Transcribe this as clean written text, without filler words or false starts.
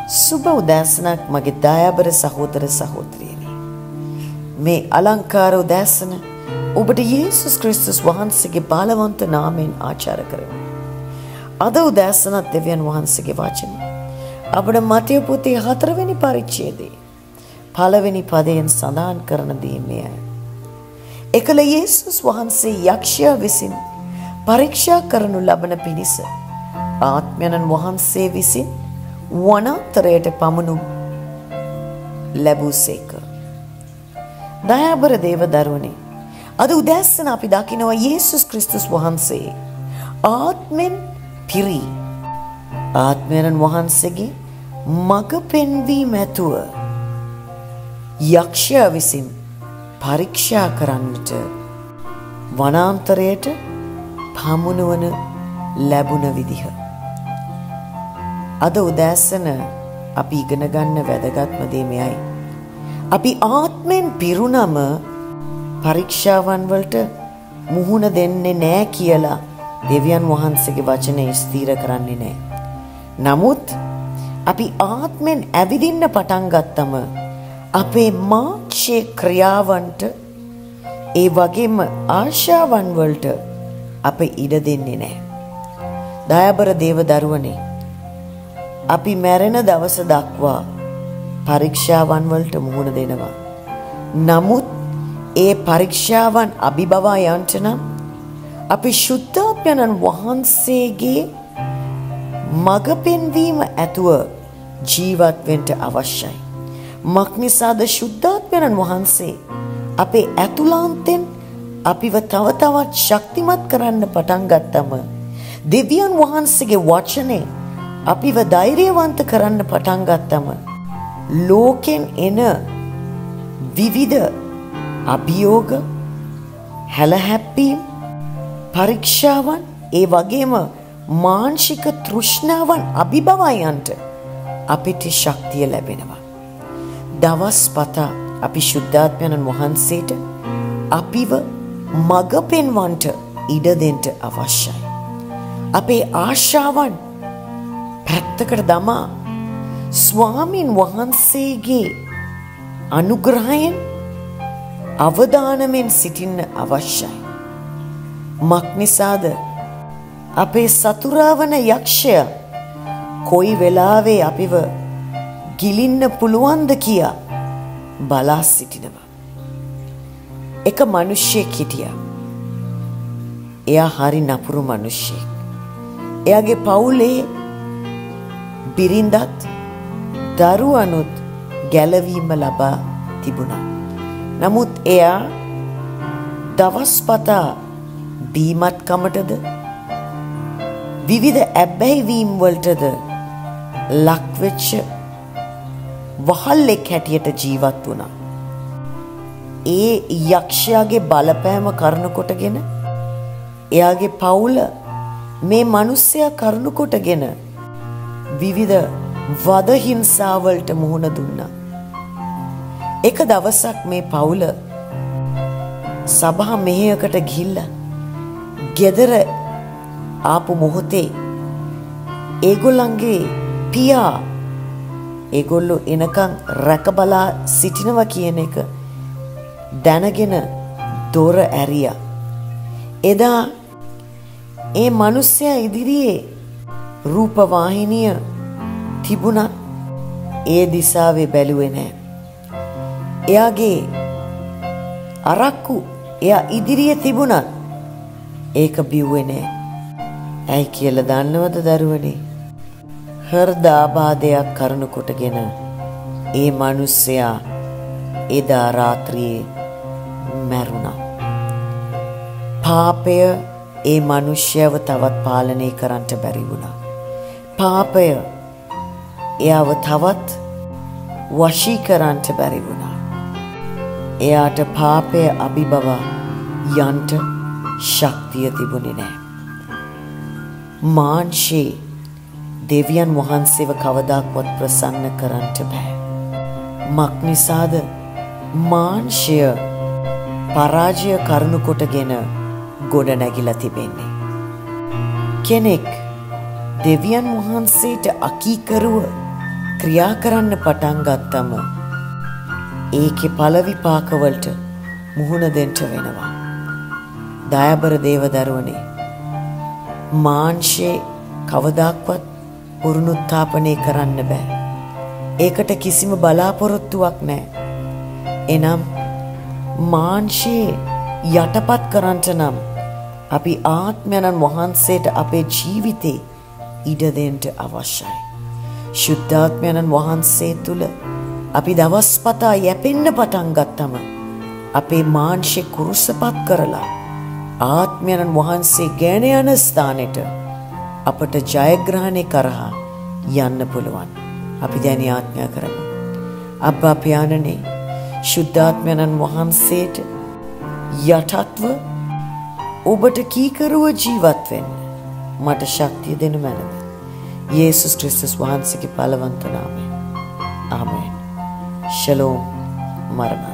සුබ උදෑසනක් මගේ දයාබර සහෝදර සහෝදරියනි. මේ අලංකාර උදෑසන ඔබට යේසුස් ක්‍රිස්තුස් වහන්සේගේ බලවන්ත නාමයෙන් ආචාර කරමි. අද උදෑසනත් දෙවියන් වහන්සේගේ වචනය අපට මතය පොතේ 4 වෙනි පරිච්ඡේදයේ 1 වෙනි පදයෙන් සඳහන් කරන දේ මෙයයි. එකල යේසුස් වහන්සේ යක්ෂයා විසින් පරීක්ෂා කරනු ලබන පිණිස ආත්මයන් වහන්සේ විසින් වනාන්තරයට පමනු ලැබුසේක. දයාබර දේව දරුවනේ, අද උදෑසන අපි දකිනවා යේසුස් ක්‍රිස්තුස් වහන්සේ ආත්මෙන් පිරී ආත්මයන් වහන්සේගේ මඟ පෙන්වීම ඇතුව යක්ෂයා විසින් පරීක්ෂා කරන්නට වනාන්තරයට පමුණුවන ලැබුණ විදිහ. අද උදෑසන අපි ඉගෙන ගන්න වැදගත්ම දේ මෙයයි. අපි ආත්මෙන් පිරුණම පරීක්ෂාවන් වලට මුහුණ දෙන්නේ නැහැ කියලා දෙවියන් වහන්සේගේ වචනේ ස්ථිර කරන්නේ නැහැ. නමුත් අපි ආත්මෙන් ඇවිදින්න පටන් ගත්තම අපේ මාංශයේ ක්‍රියාවන්ට ඒ වගේම ආශාවන් වලට අපි ඉඩ දෙන්නේ නැහැ. දයාබර දේව දරුවනේ, අපි මැරෙන දවස දක්වා පරීක්ෂාවන් වලට මුහුණ දෙනවා. නමුත් ඒ පරීක්ෂාවන් අභිබවා යන්නට නම් අපි ශුද්ධාත්මයන් වහන්සේගේ මඟ පෙන්වීම ඇතුව ජීවත් වෙන්න අවශ්‍යයි. මක්නිසාද ශුද්ධාත්මයන් වහන්සේ අපේ ඇතුළාන්තෙන් අපිව තව තවත් ශක්තිමත් කරන්න පටන් ගත්තම දෙවියන් වහන්සේගේ වචනේ අපිව ධෛර්යවන්ත කරන්න පටන් ගත්තම ලෝකෙන් එන විවිධ අභියෝග, හැලහැප්පීම්, පරීක්ෂාවන්, ඒ වගේම මානසික තෘෂ්ණාවන් අභිබවයන්ට අපිට ශක්තිය ලැබෙනවා. දවස් පතා අපි ශුද්ධාත්මයන් වහන්සේට අපිව මඟ පෙන්වන්නට ඉඩ දෙන්න අවශ්‍යයි. අපේ ආශාවන් පැත්තකට දමා ස්වාමින් වහන්සේගේ අනුග්‍රහයෙන් අවදානමෙන් සිටින්න අවශ්‍යයි. මක්නිසාද අපේ සතුරා වන යක්ෂයා කොයි වෙලාවේ අපිව ගිලින්න පුළුවන්ද කියා බලා සිටිනවා. එක මිනිහෙක් හිටියා. එයා හරි නපුරු මිනිහෙක්. එයාගේ පවුලේ බිරිඳත් දරුවනුත් ගැලවීම ලබා තිබුණා. නමුත් එයා දවස් පතා බීමත්කමටද විවිධ ඇබ්බැහිවීම් වලටද ලක්වෙච්ච වහල්ලෙක් හැටියට ජීවත් වුණා. ඒ යක්ෂයාගේ බලපෑම කරුණු කොටගෙන එයාගේ පවුල මේ මිනිස්සයා කරුණු කොටගෙන විවිධ වද හිංසාවලට මුහුණ දුන්නා. එක දවසක් මේ පවුල සභා මෙහෙයකට ගිහිල්ලා ගෙදර ආපු මොහොතේ ඒගොල්ලන්ගේ පියා ඒගොල්ලෝ එනකන් රැකබලා සිටිනවා කියන එක දැනගෙන දොර ඇරියා. එදා ඒ මිනිස්සයා ඉදිරියේ රූපවාහිනිය තිබුණා. ඒ දිසාවේ බැලුවේ නැහැ. එයාගේ අරක්කු එයා ඉදිරියේ තිබුණා. ඒක බිව්වේ නැහැ. ඇයි කියලා දන්නවද දරුවනේ? හෘදාබාධයක් කරුණු කොටගෙන ඒ මිනිස්සයා එදා රාත්‍රියේ මැරුණා. පාපය ඒ මිනිස්යව තවත් පාලනය කරන්නට බැරි වුණා. පාපය එයාව තවත් වශී කරන්නට බැරි වුණා. එයාට පාපය අභිබවා යන්ට ශක්තිය තිබුණේ නැහැ. මාංශේ දෙවියන් වහන්සේව කවදාක්වත් ප්‍රසන්න කරන්නට බෑ. මක්නිසාද මාංශය පරාජය කරුණු කොටගෙන ගොඩ නැගිලා තිබෙන්නේ. කෙනෙක් දෙවියන් වහන්සේට අකීකරුව ක්‍රියා කරන්න පටන් ගත්තම ඒකේ ඵල විපාක වලට මුහුණ දෙන්න වෙනවා. දයාබර දේවදරුවනේ, මාංශේ කවදාක්වත් පුනරුත්ථාපනය කරන්න බෑ. ඒකට කිසිම බලාපොරොත්තුවක් නැහැ. එනම් මාංශේ යටපත් කරන්නට නම් අපි ආත්මයන් වහන්සේට අපේ ජීවිතේ ඉඩ දෙන්න අවශ්‍යයි. ශුද්ධාත්මයන් වහන්සේ තුල අපි දවස්පතා යැපෙන්න පටන් ගත්තම අපේ මාංශේ කුරුසපත් කරලා ආත්මයන් වහන්සේ ගෙන යන ස්ථානෙට අපට ජයග්‍රහණය කරහා යන්න පුළුවන්. අපි දැන් යාඥා කරමු. අබ්බා පියාණනේ, ශුද්ධාත්මයන් වහන්සේට යටත්ව ඔබට කීකරුව ජීවත් වෙන්න මට ශක්තිය දෙනු මැනව. යේසුස් ක්‍රිස්තුස් වහන්සේගේ බලවන්ත නාමයෙන්. ආමේන්. ශලෝම්. මරණ.